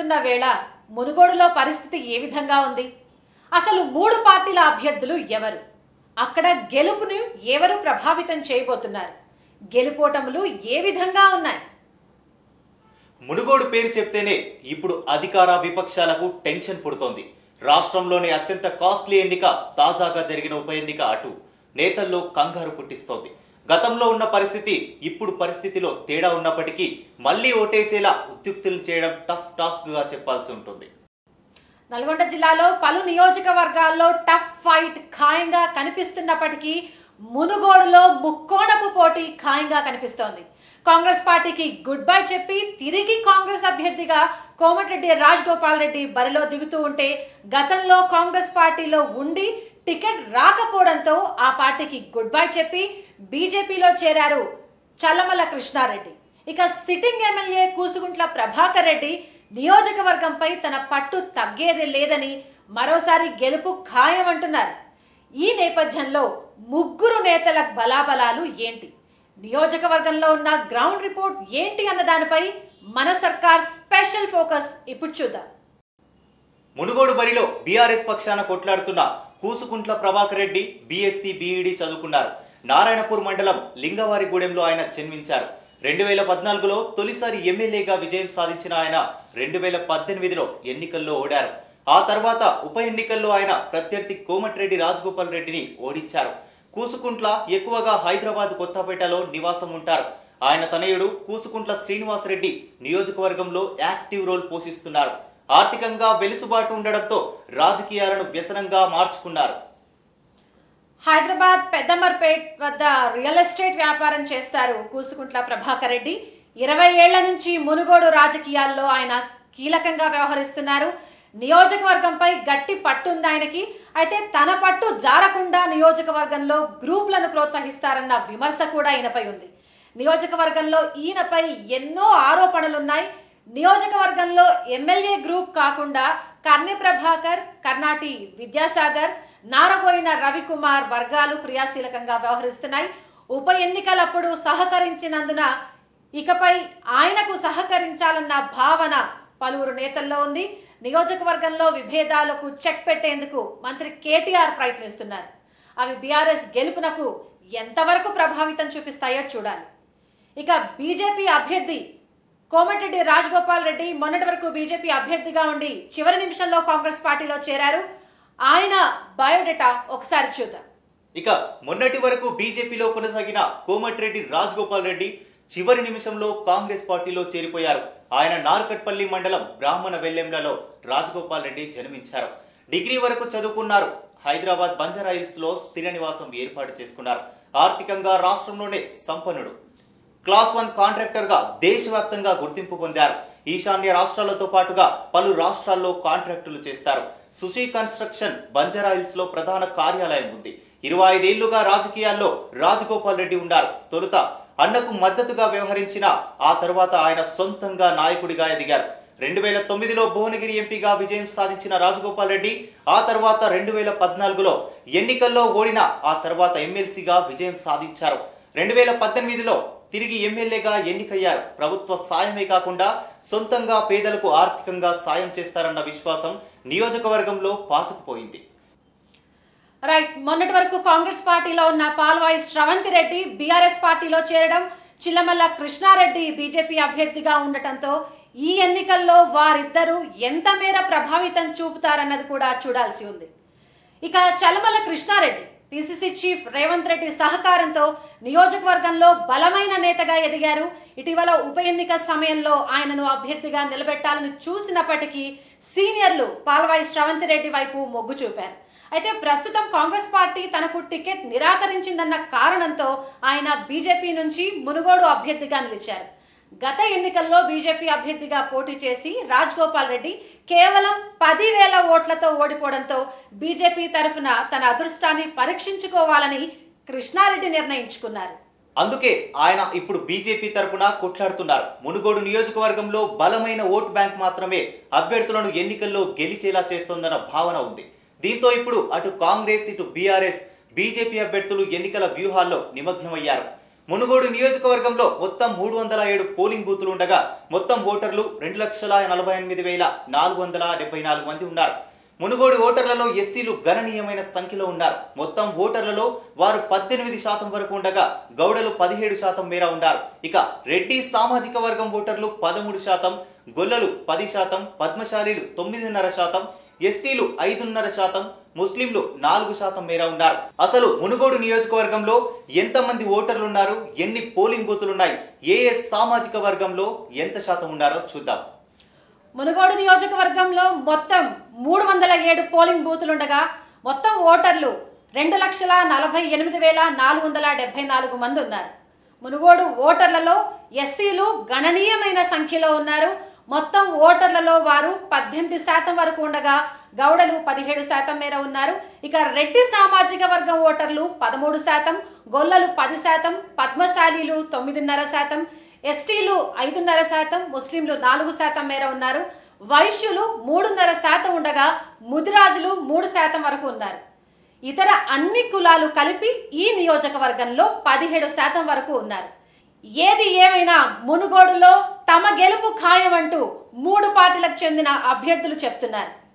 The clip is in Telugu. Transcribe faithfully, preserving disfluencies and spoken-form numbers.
జరుగుతున్న వేళ మునుగోడులో పరిస్థితి ఏ విధంగా ఉంది? అసలు మూడు పార్టీల అభ్యర్థులు ఎవరు? అక్కడ గెలుపును ఎవరు ప్రభావితం చేయబోతున్నారు? గెలుపోటములు ఏ విధంగా ఉన్నాయి? మునుగోడు పేరు చెప్తేనే ఇప్పుడు అధికార విపక్షాలకు టెన్షన్ పుడుతోంది. రాష్ట్రంలోని అత్యంత కాస్ట్లీ ఎన్నిక, తాజాగా జరిగిన ఉప ఎన్నిక అటు నేతల్లో కంగారు పుట్టిస్తోంది. గతంలో ఉన్న పరిస్థితి ఇప్పుడు పరిస్థితిలో తేడా ఉన్నప్పటికీ మళ్లీ ఓటేసేలా ఉద్యుక్తులు చేయడం టఫ్ టాస్క్ గా చెప్పాల్సి ఉంటుంది. నల్గొండ జిల్లాలో పలు నియోజకవర్గాల్లో టఫ్ ఫైట్ ఖాయంగా కనిపిస్తున్నప్పటికీ మునుగోడులో ముక్కోణపు పోటీ ఖాయంగా కనిపిస్తోంది. కాంగ్రెస్ పార్టీకి గుడ్ బై చెప్పి తిరిగి కాంగ్రెస్ అభ్యర్థిగా కోమటిరెడ్డి రాజగోపాల్ రెడ్డి బరిలో దిగుతూ ఉంటే, గతంలో కాంగ్రెస్ పార్టీలో ఉండి టికెట్ రాకపోవడంతో ఆ పార్టీకి గుడ్ బై చెప్పి బీజేపీలో చేరారు చల్లమల కృష్ణారెడ్డి. ఇక సిట్టింగ్ ఎమ్మెల్యే కూసుగుంట్ల ప్రభాకర్ రెడ్డి నియోజకవర్గంపై తన పట్టు తగ్గేది లేదని మరోసారి గెలుపు ఖాయమంటున్నారు. ఈ నేపథ్యంలో ముగ్గురు నేతల బలాబలాలు ఏంటి, నియోజకవర్గంలో ఉన్న గ్రౌండ్ రిపోర్ట్ ఏంటి అన్న దానిపై మన సర్కార్ స్పెషల్ ఫోకస్ ఇప్పుడు చూద్దాం. మునుగోడు బరిలో బీఆర్ఎస్ పక్షాన కొట్లాడుతున్న కూసుకుంట్ల ప్రభాకర్ రెడ్డి బీఎస్సీ బీఈడీ చదువుకున్నారు. నారాయణపూర్ మండలం లింగవారిగూడెంలో ఆయన జన్మించారు. రెండు వేల పద్నాలుగులో తొలిసారి ఎమ్మెల్యేగా విజయం సాధించిన ఆయన రెండు వేల పద్దెనిమిదిలో ఎన్నికల్లో ఓడారు. ఆ తర్వాత ఉప ఎన్నికల్లో ఆయన ప్రత్యర్థి కోమటిరెడ్డి రాజగోపాల్ రెడ్డిని ఓడించారు. కూసుకుంట్ల ఎక్కువగా హైదరాబాద్ కొత్తపేటలో నివాసం ఉంటారు. ఆయన తనయుడు కూసుకుంట్ల శ్రీనివాసరెడ్డి నియోజకవర్గంలో యాక్టివ్ రోల్ పోషిస్తున్నారు. ఆర్థికంగా వెలుసుబాటు ఉండడంతో రాజకీయాలను వ్యసనంగా మార్చుకున్నారు. హైదరాబాద్ పెద్దమర్పేట్ వద్ద రియల్ ఎస్టేట్ వ్యాపారం చేస్తారు కూసుకుంట్ల ప్రభాకర్ రెడ్డి. ఇరవై ఏళ్ల నుంచి మునుగోడు రాజకీయాల్లో ఆయన కీలకంగా వ్యవహరిస్తున్నారు. నియోజకవర్గంపై గట్టి పట్టు ఉంది ఆయనకి. అయితే తన పట్టు జారకుండా నియోజకవర్గంలో గ్రూపులను ప్రోత్సహిస్తారన్న విమర్శ కూడా ఈయనపై ఉంది. నియోజకవర్గంలో ఈయనపై ఎన్నో ఆరోపణలున్నాయి. నియోజకవర్గంలో ఎమ్మెల్యే గ్రూప్ కాకుండా కర్ణె ప్రభాకర్, కర్ణాటి విద్యాసాగర్, నారబోయిన రవికుమార్ వర్గాలు క్రియాశీలకంగా వ్యవహరిస్తున్నాయి. ఉప ఎన్నికలప్పుడు సహకరించినందున ఇకపై ఆయనకు సహకరించాలన్న భావన పలువురు నేతల్లో ఉంది. నియోజకవర్గంలో విభేదాలకు చెక్ పెట్టేందుకు మంత్రి కేటీఆర్ ప్రయత్నిస్తున్నారు. అవి బీఆర్ఎస్ గెలుపునకు ఎంతవరకు ప్రభావితం చూపిస్తాయో చూడాలి. ఇక బీజేపీ అభ్యర్థి కోమటిరెడ్డి రాజగోపాల్ రెడ్డి మొన్నటి వరకు బీజేపీ అభ్యర్థిగా ఉండి చివరి నిమిషంలో కాంగ్రెస్ పార్టీలో చేరారు. ఆయన బయోడేటా ఒకసారి చూద్దాం. ఇక మొన్నటి వరకు బీజేపీలో కొనసాగిన కోమటిరెడ్డి రాజగోపాల్ రెడ్డి చివరి నిమిషంలో కాంగ్రెస్ పార్టీలో చేరిపోయారు. ఆయన నార్కట్పల్లి మండలం బ్రాహ్మణ వెల్లెంలలో రాజగోపాల్ రెడ్డి జన్మించారు. డిగ్రీ వరకు చదువుకున్నారు. హైదరాబాద్ బంజారాహిల్స్ లో స్థిర నివాసం ఏర్పాటు చేసుకున్నారు. ఆర్థికంగా రాష్ట్రంలోనే సంపన్నుడు. క్లాస్ వన్ కాంట్రాక్టర్ గా దేశవ్యాప్తంగా గుర్తింపు పొందారు. ఈశాన్య రాష్ట్రాలతో పాటుగా పలు రాష్ట్రాల్లో కాంట్రాక్టులు చేస్తారు. సుషి కన్స్ట్రక్షన్ బంజారాహిల్స్ లో ప్రధాన కార్యాలయం ఉంది. ఇరవై ఐదేళ్లుగా రాజకీయాల్లో రాజగోపాల్ రెడ్డి ఉన్నారు. తొలుత అన్నకు మద్దతుగా వ్యవహరించిన ఆ తర్వాత ఆయన సొంతంగా నాయకుడిగా ఎదిగారు. రెండు వేల తొమ్మిదిలో భువనగిరి ఎంపీగా విజయం సాధించిన రాజగోపాల్ రెడ్డి ఆ తర్వాత రెండు వేల పద్నాలుగులో ఎన్నికల్లో ఓడిన ఆ తర్వాత ఎమ్మెల్సీగా విజయం సాధించారు. రెండు వేల పద్దెనిమిదిలో తిరిగి ఎమ్మెల్యేగా ఎన్నికయ్యారు. ప్రభుత్వ సాయమే కాకుండా సొంతంగా పేదలకు ఆర్థికంగా సాయం చేస్తారన్న విశ్వాసం నియోజకవర్గంలో పాతుకుపోయింది. రైట్, మొన్నటి వరకు కాంగ్రెస్ పార్టీలో ఉన్న పాల్వాయి శ్రవంతి రెడ్డి బీఆర్ఎస్ పార్టీలో చేరడం, చిల్లమల్ల కృష్ణారెడ్డి బీజేపీ అభ్యర్థిగా ఉండటంతో ఈ ఎన్నికల్లో వారిద్దరూ ఎంత మేర ప్రభావితం చూపుతారన్నది కూడా చూడాల్సి ఉంది. ఇక చల్లమల్ల కృష్ణారెడ్డి పిసిసి చీఫ్ రేవంత్ రెడ్డి సహకారంతో నియోజకవర్గంలో బలమైన నేతగా ఎదిగారు. ఇటీవల ఉప ఎన్నిక సమయంలో ఆయనను అభ్యర్థిగా నిలబెట్టాలని చూసినప్పటికీ సీనియర్లు పాల్వాయి శ్రవంతి రెడ్డి వైపు మొగ్గు చూపారు. అయితే ప్రస్తుతం కాంగ్రెస్ పార్టీ తనకు టికెట్ నిరాకరించిందన్న కారణంతో ఆయన బీజేపీ నుంచి మునుగోడు అభ్యర్థిగా నిలిచారు. గత ఎన్నికల్లో బీజేపీ అభ్యర్థిగా పోటీ చేసి రాజగోపాల్ రెడ్డి కేవలం పదివేల ఓట్లతో ఓడిపోవడంతో బీజేపీ తరఫున తన అదృష్టాన్ని పరీక్షించుకోవాలని కృష్ణారెడ్డి నిర్ణయించుకున్నారు. అందుకే ఆయన ఇప్పుడు బీజేపీ తరఫున కొట్లాడుతున్నారు. మునుగోడు నియోజకవర్గంలో బలమైన ఓటు బ్యాంక్ మాత్రమే అభ్యర్థులను ఎన్నికల్లో గెలిచేలా చేస్తోందన్న భావన ఉంది. దీంతో ఇప్పుడు అటు కాంగ్రెస్ ఇటు బీఆర్ఎస్ బీజేపీ అభ్యర్థులు ఎన్నికల వ్యూహాల్లో నిమగ్నమయ్యారు. మునుగోడు నియోజకవర్గంలో మొత్తం మూడు వందల ఏడు పోలింగ్ బూతులు ఉండగా మొత్తం ఓటర్లు రెండు లక్షల నలభై ఎనిమిది వేల నాలుగు వందల డెబ్బై నాలుగు మంది ఉన్నారు. మునుగోడు ఓటర్లలో ఎస్సీలు గణనీయమైన సంఖ్యలో ఉన్నారు. మొత్తం ఓటర్లలో వారు పద్దెనిమిది శాతం వరకు ఉండగా గౌడలు పదిహేడు శాతం మేర ఉన్నారు. ఇక రెడ్డి సామాజిక వర్గం ఓటర్లు పదమూడు శాతం, గొల్లలు పది శాతం, పద్మశాలీలు తొమ్మిదిన్నర శాతం, ఎస్టీలు ఐదున్నర శాతం, ముస్లింలు నాలుగు శాతం మేర ఉన్నారు. అసలు మునుగోడు నియోజకవర్గంలో ఎంతమంది ఓటర్లు ఉన్నారు, ఎన్ని పోలింగ్ బూతులు ఉన్నాయి, ఏ ఏ సామాజిక వర్గంలో ఎంత శాతం ఉన్నారో చూద్దాం. మునుగోడు నియోజకవర్గంలో మొత్తం మూడు వందల ఏడు పోలింగ్ బూతులుండగా మొత్తం ఓటర్లు రెండు లక్షల నలభై ఎనిమిది వేల నాలుగు వందల డెబ్బై నాలుగు మంది ఉన్నారు. మునుగోడు ఓటర్లలో ఎస్సీలు గణనీయమైన సంఖ్యలో ఉన్నారు. మొత్తం ఓటర్లలో వారు పద్దెనిమిది శాతం వరకు ఉండగా గౌడలు పదిహేడు శాతం మేర ఉన్నారు. ఇక రెడ్డి సామాజిక వర్గం ఓటర్లు పదమూడు శాతం, గొల్లలు పది శాతం, పద్మశాలీలు తొమ్మిదిన్నర శాతం, ఎస్టీలు ఐదున్నర శాతం, ముస్లింలు నాలుగు శాతం మేర ఉన్నారు. వైశ్యులు మూడున్నర శాతం ఉండగా ముదిరాజులు మూడు శాతం వరకు ఉన్నారు. ఇతర అన్ని కులాలు కలిపి ఈ నియోజకవర్గంలో పదిహేడు శాతం వరకు ఉన్నారు. ఏది ఏమైనా మునుగోడులో తమ గెలుపు ఖాయం అంటూ మూడు పార్టీలకు చెందిన అభ్యర్థులు చెప్తున్నారు.